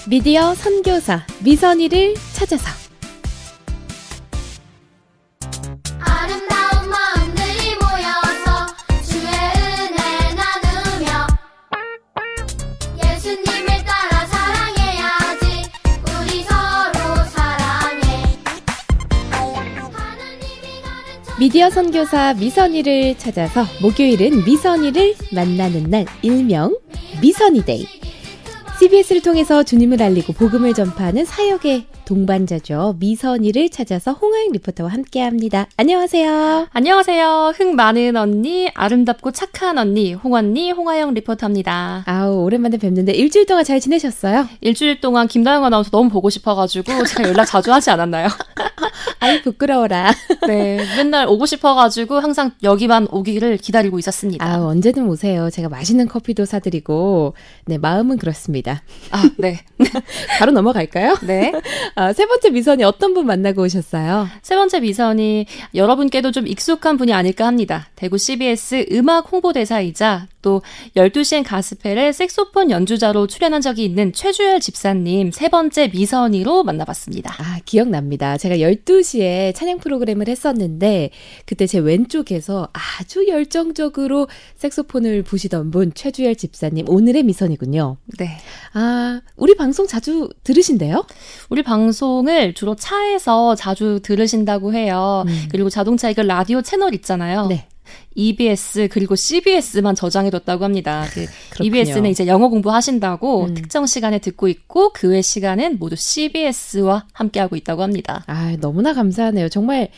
미디어 선교사 미선이를 찾아서. 아름다운 마음들이 모여서 주의 은혜 나누며 예수님을 따라 사랑해야지. 우리 서로 사랑해. 하나님이 가르쳐 미디어 선교사 미선이를 찾아서 목요일은 미선이를 만나는 날, 일명 미선이데이. CBS를 통해서 주님을 알리고 복음을 전파하는 사역의 동반자죠. 미선이를 찾아서 홍하영 리포터와 함께합니다. 안녕하세요. 안녕하세요. 흥 많은 언니, 아름답고 착한 언니, 홍언니, 홍하영 리포터입니다. 아우, 오랜만에 뵙는데 일주일 동안 잘 지내셨어요? 일주일 동안 김다영 아나운서 너무 보고 싶어가지고 제가 연락 자주 하지 않았나요? 아이, 부끄러워라. 네, 맨날 오고 싶어가지고 항상 여기만 오기를 기다리고 있었습니다. 아우, 언제든 오세요. 제가 맛있는 커피도 사드리고, 네, 마음은 그렇습니다. 아, 네. 바로 넘어갈까요? 네. 세 번째 미선이 어떤 분 만나고 오셨어요? 세 번째 미선이 여러분께도 좀 익숙한 분이 아닐까 합니다. 대구 CBS 음악 홍보대사이자 또 12시엔 가스펠의 색소폰 연주자로 출연한 적이 있는 최주열 집사님 세 번째 미선이로 만나봤습니다. 아, 기억납니다. 제가 12시에 찬양 프로그램을 했었는데 그때 제 왼쪽에서 아주 열정적으로 색소폰을 부시던 분 최주열 집사님, 오늘의 미선이군요. 네. 아, 우리 방송 자주 들으신대요? 우리 방송을 주로 차에서 자주 들으신다고 해요. 그리고 자동차 이거 라디오 채널 있잖아요. 네. EBS 그리고 CBS만 저장해뒀다고 합니다. 그렇군요. EBS는 이제 영어 공부하신다고 특정 시간에 듣고 있고 그 외 시간은 모두 CBS와 함께하고 있다고 합니다. 아, 너무나 감사하네요. 정말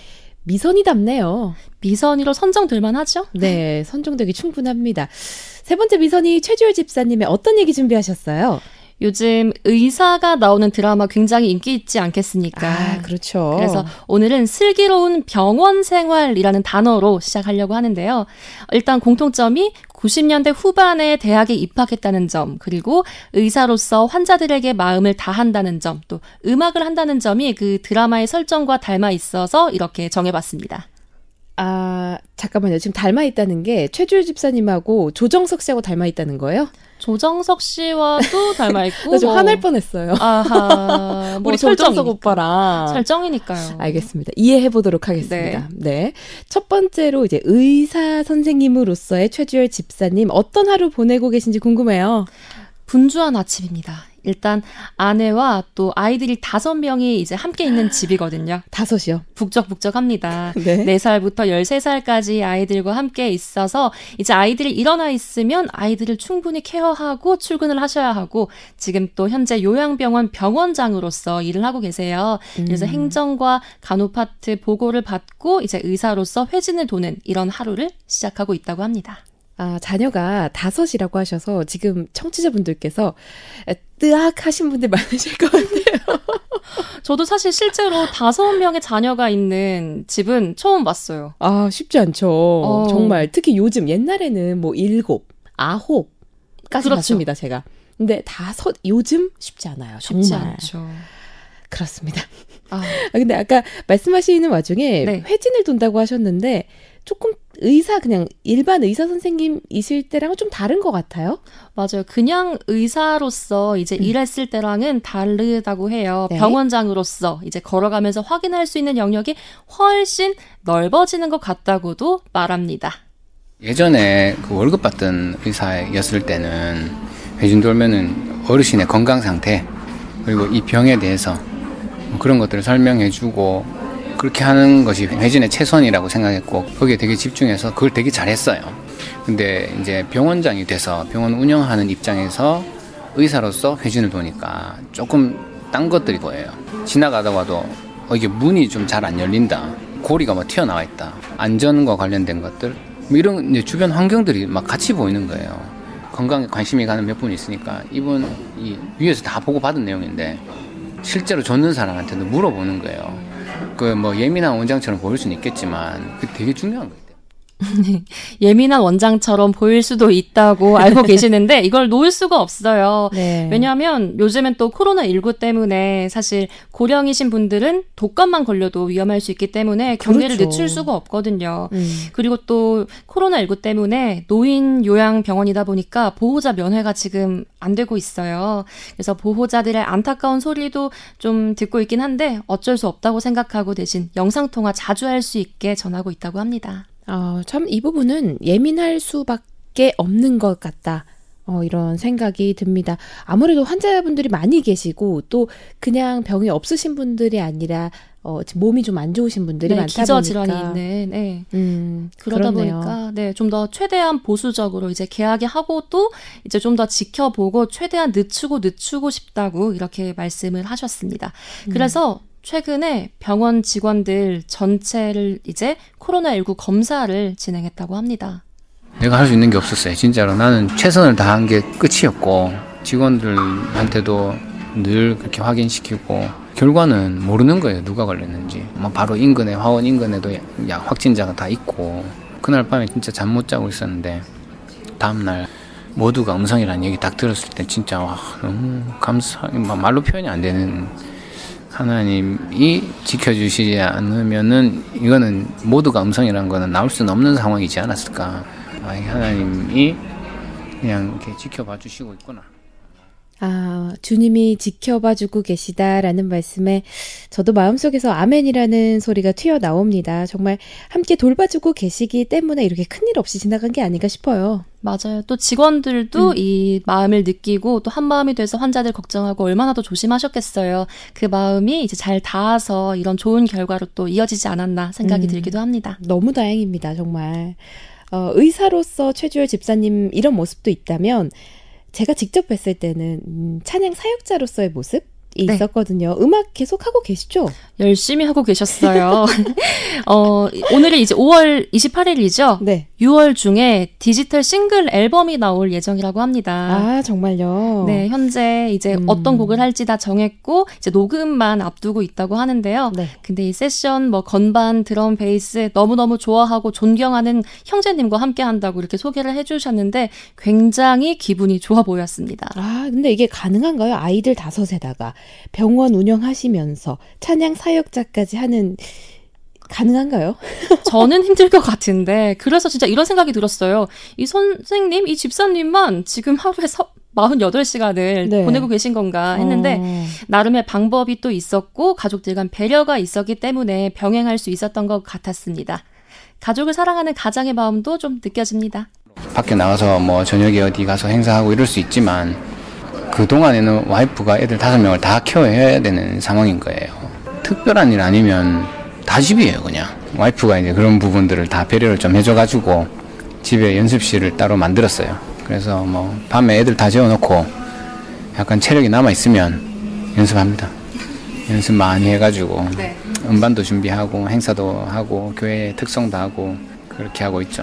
미선이답네요. 미선이로 선정될만 하죠? 네, 선정되기 충분합니다. 세 번째 미선이 최주열 집사님의 어떤 얘기 준비하셨어요? 요즘 의사가 나오는 드라마 굉장히 인기 있지 않겠습니까? 아, 그렇죠. 그래서 오늘은 슬기로운 병원 생활이라는 단어로 시작하려고 하는데요. 일단 공통점이 90년대 후반에 대학에 입학했다는 점, 그리고 의사로서 환자들에게 마음을 다한다는 점, 또 음악을 한다는 점이 그 드라마의 설정과 닮아 있어서 이렇게 정해봤습니다. 아, 잠깐만요. 지금 닮아 있다는 게 최주열 집사님하고 조정석 씨하고 닮아 있다는 거예요? 조정석 씨와도 닮아 있고. 나 좀 화날 뻔했어요. 아하. 우리 조정석 오빠랑. 설정이니까요. 알겠습니다. 이해해 보도록 하겠습니다. 네. 첫 번째로 이제 의사 선생님으로서의 최주열 집사님 어떤 하루 보내고 계신지 궁금해요. 분주한 아침입니다. 일단 아내와 또 아이들이 5명이 이제 함께 있는 집이거든요. 5이요? 북적북적합니다. 네. 4살부터 13살까지 아이들과 함께 있어서 이제 아이들이 일어나 있으면 아이들을 충분히 케어하고 출근을 하셔야 하고 지금 또 현재 요양병원 병원장으로서 일을 하고 계세요. 그래서 행정과 간호파트 보고를 받고 이제 의사로서 회진을 도는 이런 하루를 시작하고 있다고 합니다. 아, 자녀가 5이라고 하셔서 지금 청취자분들께서 뜨악하신 분들 많으실 것 같아요. 저도 사실 실제로 5명의 자녀가 있는 집은 처음 봤어요. 아, 쉽지 않죠. 정말 특히 요즘 옛날에는 뭐 7, 9까지 그렇죠. 봤습니다, 제가. 근데 5 요즘 쉽지 않아요. 정말. 쉽지 않죠. 그렇습니다. 아. 근데 아까 말씀하시는 와중에 네. 회진을 돈다고 하셨는데 조금 그냥 일반 의사 선생님이실 때랑은 좀 다른 것 같아요. 맞아요. 그냥 의사로서 이제 일했을 때랑은 다르다고 해요. 네. 병원장으로서 이제 걸어가면서 확인할 수 있는 영역이 훨씬 넓어지는 것 같다고도 말합니다. 예전에 그 월급 받던 의사였을 때는 회진 돌면은 어르신의 건강 상태 그리고 이 병에 대해서 뭐 그런 것들을 설명해주고 그렇게 하는 것이 회진의 최선이라고 생각했고 거기에 되게 집중해서 그걸 되게 잘했어요. 근데 이제 병원장이 돼서 병원 운영하는 입장에서 의사로서 회진을 도니까 조금 딴 것들이 보여요. 지나가다가도 이게 문이 좀 잘 안 열린다. 고리가 뭐 튀어나와 있다. 안전과 관련된 것들 뭐 이런 이제 주변 환경들이 막 같이 보이는 거예요. 건강에 관심이 가는 몇 분 있으니까 이분이 위에서 다 보고 받은 내용인데 실제로 줬는 사람한테도 물어보는 거예요. 그 뭐 예민한 원장처럼 보일 수는 있겠지만 그 되게 중요한 거예요. 예민한 원장처럼 보일 수도 있다고 알고 계시는데 이걸 놓을 수가 없어요. 네. 왜냐하면 요즘엔 또 코로나19 때문에 사실 고령이신 분들은 독감만 걸려도 위험할 수 있기 때문에 격리를 그렇죠. 늦출 수가 없거든요. 그리고 또 코로나19 때문에 노인 요양병원이다 보니까 보호자 면회가 지금 안 되고 있어요. 그래서 보호자들의 안타까운 소리도 좀 듣고 있긴 한데 어쩔 수 없다고 생각하고 대신 영상통화 자주 할 수 있게 전하고 있다고 합니다. 참 이 부분은 예민할 수밖에 없는 것 같다. 이런 생각이 듭니다. 아무래도 환자분들이 많이 계시고 또 그냥 병이 없으신 분들이 아니라 몸이 좀 안 좋으신 분들이 많다 기저 보니까 질환이 있는 그러다 그렇네요. 보니까 좀 더 최대한 보수적으로 이제 계약이 하고 또 이제 좀 더 지켜보고 최대한 늦추고 싶다고 이렇게 말씀을 하셨습니다. 그래서 최근에 병원 직원들 전체를 이제 코로나19 검사를 진행했다고 합니다. 내가 할 수 있는 게 없었어요. 진짜로 나는 최선을 다한 게 끝이었고 직원들한테도 늘 그렇게 확인시키고 결과는 모르는 거예요. 누가 걸렸는지. 바로 인근에 화원 인근에도 확진자가 다 있고 그날 밤에 진짜 잠 못 자고 있었는데 다음날 모두가 음성이라는 얘기 딱 들었을 때 진짜 너무 말로 표현이 안 되는 하나님이 지켜주시지 않으면은 이거는 모두가 음성이라는 거는 나올 수는 없는 상황이지 않았을까. 하나님이 그냥 이렇게 지켜봐 주시고 있구나. 주님이 지켜봐주고 계시다라는 말씀에 저도 마음속에서 아멘이라는 소리가 튀어나옵니다. 정말 함께 돌봐주고 계시기 때문에 이렇게 큰일 없이 지나간 게 아닌가 싶어요. 맞아요. 또 직원들도 이 마음을 느끼고 또 한 마음이 돼서 환자들 걱정하고 얼마나 더 조심하셨겠어요. 그 마음이 이제 잘 닿아서 이런 좋은 결과로 또 이어지지 않았나 생각이 들기도 합니다. 너무 다행입니다. 정말. 의사로서 최주열 집사님 이런 모습도 있다면 제가 직접 뵀을 때는 찬양 사역자로서의 모습이 있었거든요. 음악 계속 하고 계시죠? 열심히 하고 계셨어요. 오늘이 이제 5월 28일이죠? 네. 6월 중에 디지털 싱글 앨범이 나올 예정이라고 합니다. 정말요? 네, 현재 이제 어떤 곡을 할지 다 정했고 이제 녹음만 앞두고 있다고 하는데요. 네. 근데 이 세션 건반, 드럼, 베이스 너무너무 좋아하고 존경하는 형제님과 함께 한다고 이렇게 소개를 해주셨는데 굉장히 기분이 좋아 보였습니다. 근데 이게 가능한가요? 아이들 5에다가 병원 운영하시면서 찬양 사역자까지 하는 가능한가요? 저는 힘들 것 같은데 그래서 진짜 이런 생각이 들었어요. 이 선생님, 이 집사님만 지금 하루에 48시간을 보내고 계신 건가 했는데 나름의 방법이 또 있었고 가족들 간 배려가 있었기 때문에 병행할 수 있었던 것 같았습니다. 가족을 사랑하는 가장의 마음도 좀 느껴집니다. 밖에 나가서 저녁에 어디 가서 행사하고 이럴 수 있지만 그동안에는 와이프가 애들 5명을 다 케어해야 되는 상황인 거예요. 특별한 일 아니면 다 집이에요, 그냥. 와이프가 이제 그런 부분들을 다 배려를 좀 해줘가지고 집에 연습실을 따로 만들었어요. 그래서 밤에 애들 다 재워놓고 약간 체력이 남아있으면 연습합니다. 연습 많이 해가지고 음반도 준비하고 행사도 하고 교회 특성도 하고 그렇게 하고 있죠.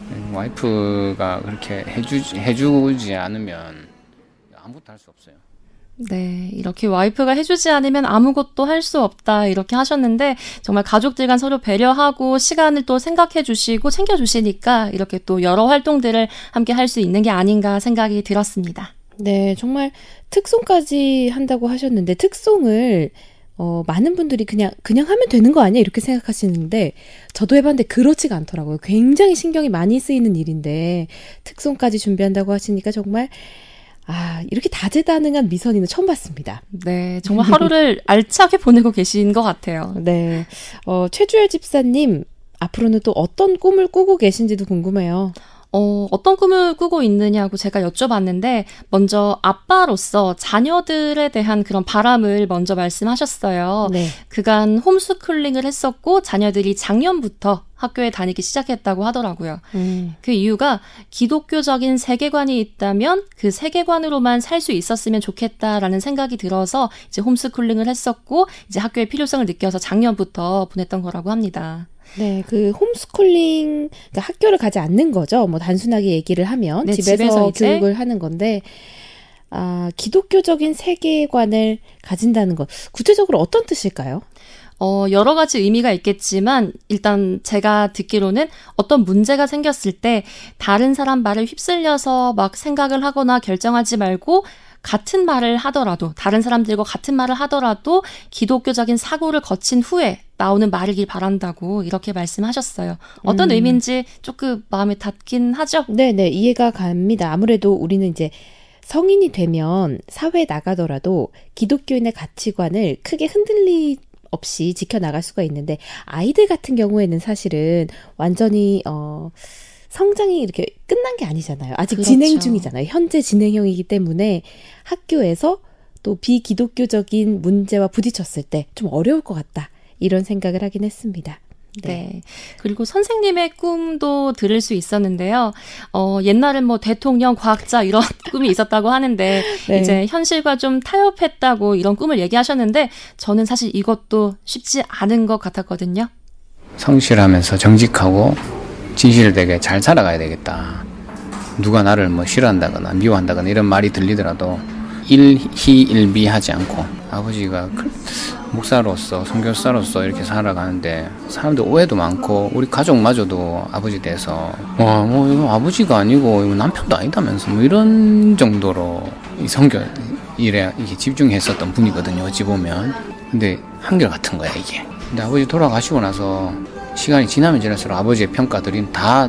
와이프가 그렇게 해주지 않으면 아무것도 할 수 없어요. 네, 이렇게 와이프가 해주지 않으면 아무것도 할 수 없다 이렇게 하셨는데 정말 가족들 간 서로 배려하고 시간을 또 생각해 주시고 챙겨주시니까 이렇게 또 여러 활동들을 함께 할 수 있는 게 아닌가 생각이 들었습니다. 네, 정말 특송까지 한다고 하셨는데 특송을 많은 분들이 그냥 하면 되는 거 아니야? 이렇게 생각하시는데 저도 해봤는데 그렇지가 않더라고요. 굉장히 신경이 많이 쓰이는 일인데 특송까지 준비한다고 하시니까 정말 이렇게 다재다능한 미선이는 처음 봤습니다. 네, 정말 하루를 알차게 보내고 계신 것 같아요. 네, 최주열 집사님 앞으로는 또 어떤 꿈을 꾸고 계신지도 궁금해요. 어떤 꿈을 꾸고 있느냐고 제가 여쭤봤는데 먼저 아빠로서 자녀들에 대한 그런 바람을 먼저 말씀하셨어요. 네. 그간 홈스쿨링을 했었고 자녀들이 작년부터 학교에 다니기 시작했다고 하더라고요. 그 이유가 기독교적인 세계관이 있다면 그 세계관으로만 살 수 있었으면 좋겠다라는 생각이 들어서 이제 홈스쿨링을 했었고 이제 학교의 필요성을 느껴서 작년부터 보냈던 거라고 합니다. 네, 그 홈스쿨링, 그러니까 학교를 가지 않는 거죠. 단순하게 얘기를 하면 집에서 교육을 하는 건데 기독교적인 세계관을 가진다는 것, 구체적으로 어떤 뜻일까요? 여러 가지 의미가 있겠지만 일단 제가 듣기로는 어떤 문제가 생겼을 때 다른 사람 말을 휩쓸려서 막 생각을 하거나 결정하지 말고 같은 말을 하더라도 다른 사람들과 같은 말을 하더라도 기독교적인 사고를 거친 후에 나오는 말이길 바란다고 이렇게 말씀하셨어요. 어떤 의미인지 조금 마음에 닿긴 하죠? 네네, 이해가 갑니다. 아무래도 우리는 이제 성인이 되면 사회에 나가더라도 기독교인의 가치관을 크게 흔들리 없이 지켜나갈 수가 있는데 아이들 같은 경우에는 사실은 완전히 성장이 이렇게 끝난 게 아니잖아요. 아직 그렇죠. 진행 중이잖아요. 현재 진행형이기 때문에 학교에서 또 비기독교적인 문제와 부딪혔을 때 좀 어려울 것 같다. 이런 생각을 하긴 했습니다. 네. 그리고 선생님의 꿈도 들을 수 있었는데요. 옛날엔 뭐 대통령, 과학자 이런 꿈이 있었다고 하는데 네. 이제 현실과 좀 타협했다고 이런 꿈을 얘기하셨는데 저는 사실 이것도 쉽지 않은 것 같았거든요. 성실하면서 정직하고 진실되게 잘 살아가야 되겠다. 누가 나를 뭐 싫어한다거나 미워한다거나 이런 말이 들리더라도 일희일비하지 않고 아버지가 목사로서 선교사로서 이렇게 살아가는데 사람들 오해도 많고 우리 가족마저도 아버지에 대해서 뭐 이거 아버지가 아니고 이거 남편도 아니다면서 뭐 이런 정도로 이 선교 일에 이게 집중했었던 분이거든요. 어찌 보면. 근데 한결같은 거야 이게. 근데 아버지 돌아가시고 나서 시간이 지나면 지날수록 아버지의 평가들이 다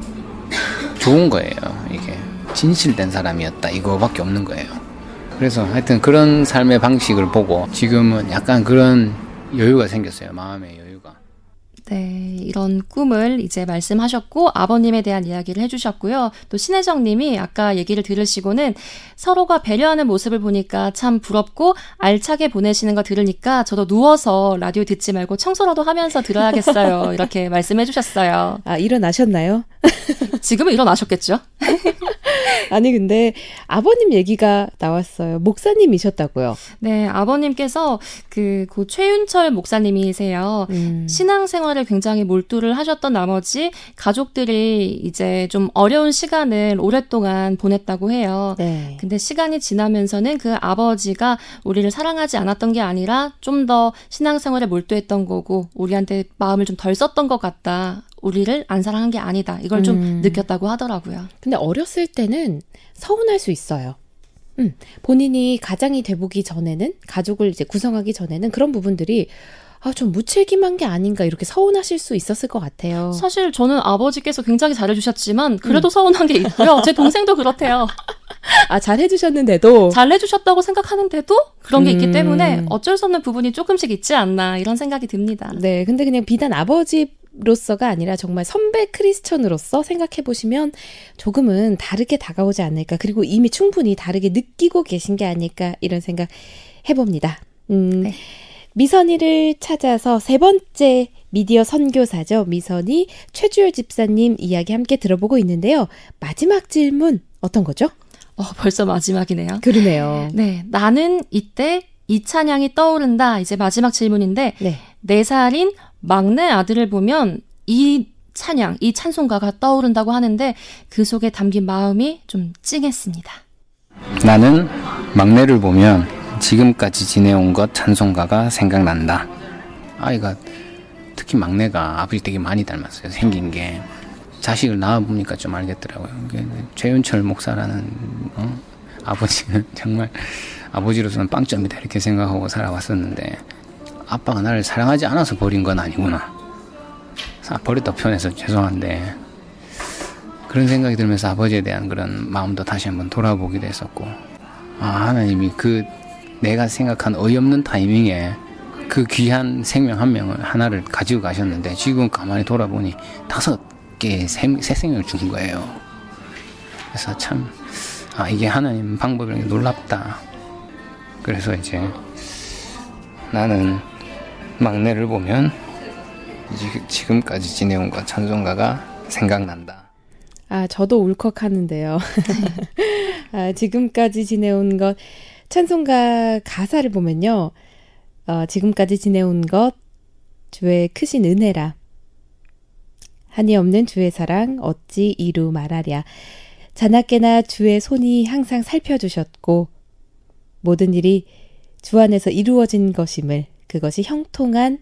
좋은 거예요. 이게 진실된 사람이었다 이거밖에 없는 거예요. 그래서 하여튼 그런 삶의 방식을 보고 지금은 약간 그런 여유가 생겼어요. 마음의 여유가. 네, 이런 꿈을 이제 말씀하셨고 아버님에 대한 이야기를 해주셨고요. 또 신혜정 님이 아까 얘기를 들으시고는 서로가 배려하는 모습을 보니까 참 부럽고 알차게 보내시는 거 들으니까 저도 누워서 라디오 듣지 말고 청소라도 하면서 들어야겠어요. 이렇게 말씀해 주셨어요. 아, 일어나셨나요? 지금은 일어나셨겠죠? 아니 근데 아버님 얘기가 나왔어요. 목사님이셨다고요? 네, 아버님께서 고 최윤철 목사님이세요. 신앙생활을 굉장히 몰두를 하셨던 나머지 가족들이 이제 좀 어려운 시간을 오랫동안 보냈다고 해요. 네. 근데 시간이 지나면서는 그 아버지가 우리를 사랑하지 않았던 게 아니라 좀 더 신앙생활에 몰두했던 거고 우리한테 마음을 좀 덜 썼던 것 같다. 우리를 안 사랑한 게 아니다. 이걸 좀 느꼈다고 하더라고요. 근데 어렸을 때는 서운할 수 있어요. 본인이 가장이 돼보기 전에는 가족을 이제 구성하기 전에는 그런 부분들이 좀 무책임한 게 아닌가 이렇게 서운하실 수 있었을 것 같아요. 사실 저는 아버지께서 굉장히 잘해주셨지만 그래도 서운한 게 있고요. 제 동생도 그렇대요. 아, 잘해주셨는데도? 잘해주셨다고 생각하는데도 그런 게 있기 때문에 어쩔 수 없는 부분이 조금씩 있지 않나 이런 생각이 듭니다. 네, 근데 그냥 비단 아버지로서가 아니라 정말 선배 크리스천으로서 생각해보시면 조금은 다르게 다가오지 않을까. 그리고 이미 충분히 다르게 느끼고 계신 게 아닐까 이런 생각 해봅니다. 네. 미선이를 찾아서 세 번째 미디어 선교사죠. 미선이 최주열 집사님 이야기 함께 들어보고 있는데요. 마지막 질문 어떤 거죠? 벌써 마지막이네요. 그러네요. 네, 나는 이때 이 찬양이 떠오른다. 이제 마지막 질문인데 네. 4살인 막내 아들을 보면 이 찬양, 이 찬송가가 떠오른다고 하는데 그 속에 담긴 마음이 좀 찡했습니다. 나는 막내를 보면 지금까지 지내온 것 찬송가가 생각난다. 아이가 특히 막내가 아버지 되게 많이 닮았어요. 생긴 게. 자식을 낳아보니까 좀 알겠더라고요. 최윤철 목사라는 아버지는 정말 아버지로서는 빵점이다 이렇게 생각하고 살아왔었는데 아빠가 나를 사랑하지 않아서 버린 건 아니구나. 버렸다 표현해서 죄송한데 그런 생각이 들면서 아버지에 대한 그런 마음도 다시 한번 돌아보기도 했었고 하나님이 내가 생각한 어이없는 타이밍에 그 귀한 생명 한 명을 하나를 가지고 가셨는데 지금 가만히 돌아보니 5개의 새 생명을 준 거예요. 그래서 참 이게 하나님 방법이 놀랍다. 그래서 이제 나는 막내를 보면 지금까지 지내온 것 찬송가가 생각난다. 저도 울컥하는데요. 지금까지 지내온 것 찬송가 가사를 보면요. 지금까지 지내온 것 주의 크신 은혜라. 한이 없는 주의 사랑 어찌 이루 말하랴. 자나깨나 주의 손이 항상 살펴주셨고 모든 일이 주 안에서 이루어진 것임을 그것이 형통한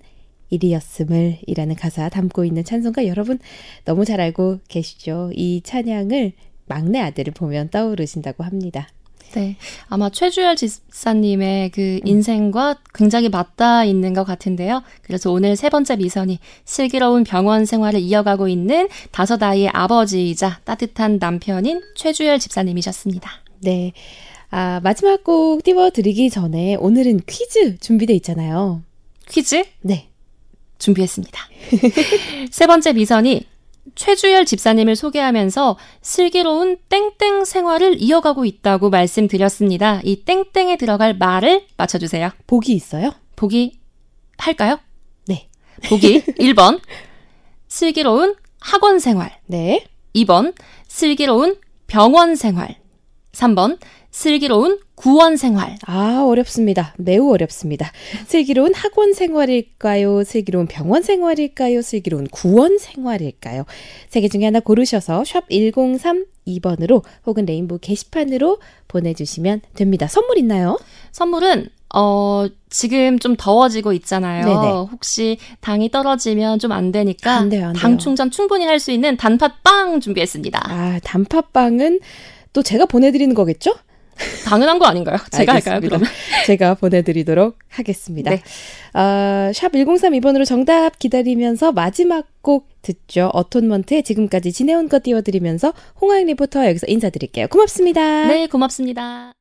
일이었음을 이라는 가사 담고 있는 찬송가 여러분 너무 잘 알고 계시죠? 이 찬양을 막내 아들을 보면 떠오르신다고 합니다. 네, 아마 최주열 집사님의 그 인생과 굉장히 맞닿아 있는 것 같은데요. 그래서 오늘 세 번째 미선이 슬기로운 병원 생활을 이어가고 있는 5 아이의 아버지이자 따뜻한 남편인 최주열 집사님이셨습니다. 네, 마지막 곡 띄워드리기 전에 오늘은 퀴즈 준비돼 있잖아요. 퀴즈 네, 준비했습니다. 세 번째 미선이 최주열 집사님을 소개하면서 슬기로운 땡땡 생활을 이어가고 있다고 말씀드렸습니다. 이 땡땡에 들어갈 말을 맞춰주세요. 보기 있어요? 보기 할까요? 네. 보기 1번 슬기로운 학원 생활, 네. 2번 슬기로운 병원 생활, 3번 슬기로운 구원 생활. 어렵습니다. 매우 어렵습니다. 슬기로운 학원 생활일까요? 슬기로운 병원 생활일까요? 슬기로운 구원 생활일까요? 3개 중에 하나 고르셔서 샵 1032번으로 혹은 레인보우 게시판으로 보내주시면 됩니다. 선물 있나요? 선물은 지금 좀 더워지고 있잖아요. 네네. 혹시 당이 떨어지면 좀 안 되니까 안 돼요. 당 충전 충분히 할 수 있는 단팥빵 준비했습니다. 단팥빵은 또 제가 보내드리는 거겠죠? 당연한 거 아닌가요? 제가 할까요, 알겠습니다. 그러면? 제가 보내드리도록 하겠습니다. 네. 샵 1032번으로 정답 기다리면서 마지막 곡 듣죠. 어톤먼트의 지금까지 지내온 것 띄워드리면서 홍하영 리포터와 여기서 인사드릴게요. 고맙습니다. 네, 고맙습니다.